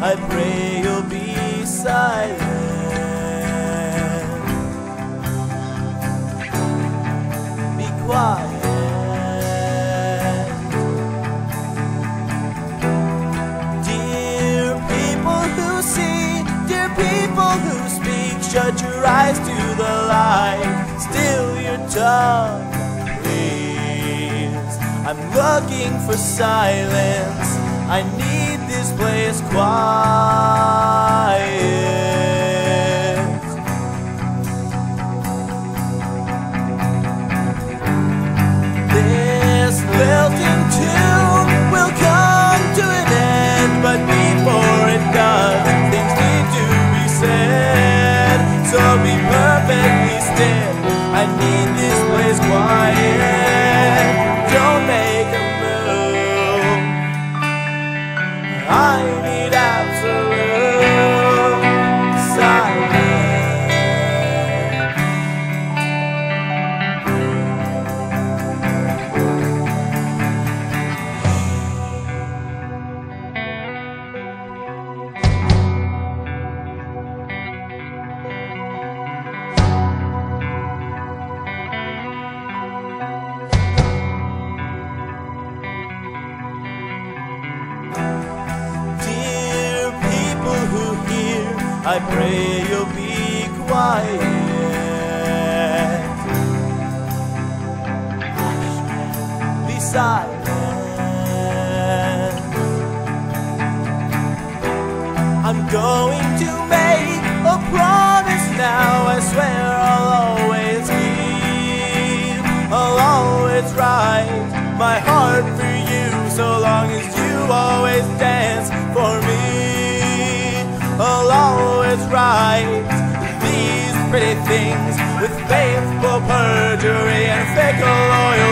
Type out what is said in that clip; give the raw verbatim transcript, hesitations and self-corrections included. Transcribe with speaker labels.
Speaker 1: I pray you'll be silent. Be quiet. Dear people who see, dear people who speak, shut your eyes to the light, still your tongue, please. I'm looking for silence. I need this place quiet. This lilting tune will come to an end, but before it does, things need to be said. So be perfectly still. I need this place quiet. Don't make a move. I need absolute silence. I pray you'll be quiet. Be silent. I'm going to make a promise now. I swear I'll always keep, I'll always write my heart for you, so long as you always dance for me. I'll always write these pretty things with faithful perjury and fickle loyalty.